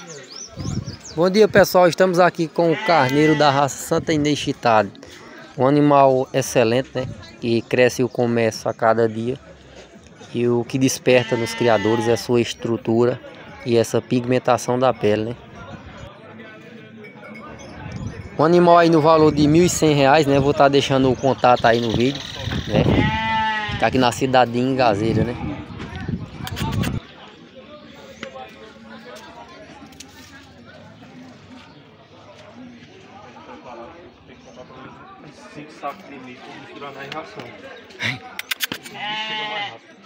Bom dia, pessoal, estamos aqui com o carneiro da raça Santa Inês Chitado. Um animal excelente, né? Que cresce o comércio a cada dia. E o que desperta nos criadores é a sua estrutura e essa pigmentação da pele, né? Um animal aí no valor de R$ 1.100, né? Vou estar deixando o contato aí no vídeo, né? Tá aqui na cidade de Ingazeira, né? Tem que comprar pelo menos 5 sacos de milho para misturar na ração. Chega mais rápido.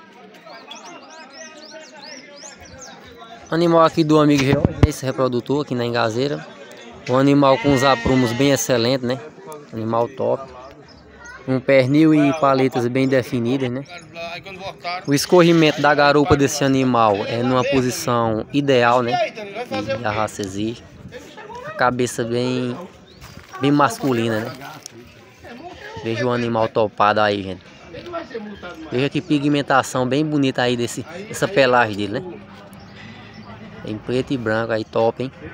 Animal aqui do amigo George, esse reprodutor aqui na Ingazeira. Um animal com os aprumos bem excelentes, né? Animal top. Um pernil e paletas bem definidas, né? O escorrimento da garupa desse animal é numa posição ideal, né? Que a raça exige. A cabeça bem masculina, né? Veja o animal topado aí, gente. Veja que pigmentação bem bonita aí dessa pelagem dele, né? Em preto e branco aí, top, hein?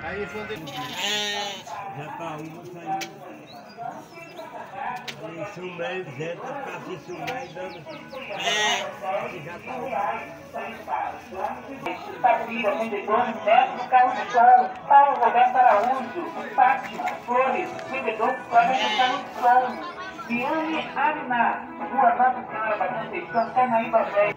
Padilha, vendedor, Neto, carro de som, Paulo Roberto Araújo, Fátima, Flores, vendedor, Flávio carro de som, Viane Arina, Rua Nova Senhora Batista Teixeira, Carnaíba Velho.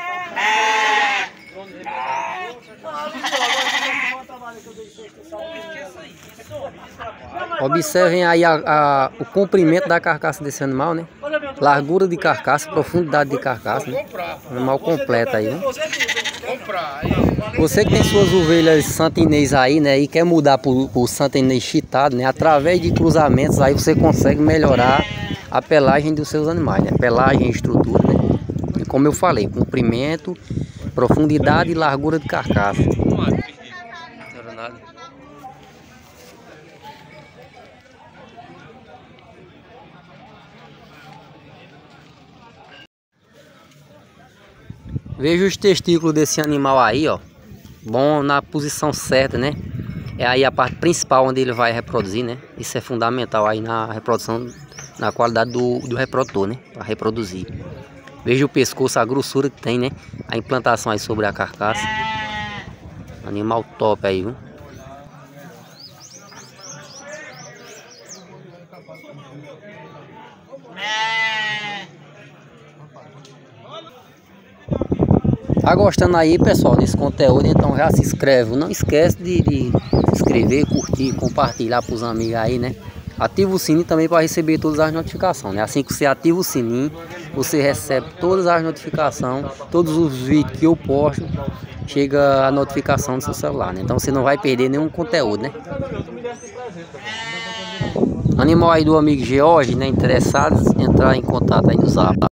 Observem aí o comprimento da carcaça desse animal, né? Largura de carcaça, profundidade de carcaça, né? Animal completo aí, né? Você que tem suas ovelhas Santa Inês aí, né? E quer mudar para o Santa Inês Chitado, né? Através de cruzamentos aí você consegue melhorar a pelagem dos seus animais, né? Pelagem e estrutura, né? E como eu falei, comprimento, profundidade e largura de carcaça. Veja os testículos desse animal aí, ó. Bom, na posição certa, né? É aí a parte principal onde ele vai reproduzir, né? Isso é fundamental aí na reprodução, na qualidade do reprodutor, né? Para reproduzir. Veja o pescoço, a grossura que tem, né? A implantação aí sobre a carcaça. Animal top aí, viu? Tá gostando aí, pessoal, desse conteúdo? Então já se inscreve. Não esquece de se inscrever, curtir, compartilhar para os amigos aí, né? Ativa o sininho também para receber todas as notificações, né? Assim que você ativa o sininho, você recebe todas as notificações, todos os vídeos que eu posto, chega a notificação no seu celular, né? Então você não vai perder nenhum conteúdo, né? Animal aí do amigo George, né? Interessados, entrar em contato aí no Zap.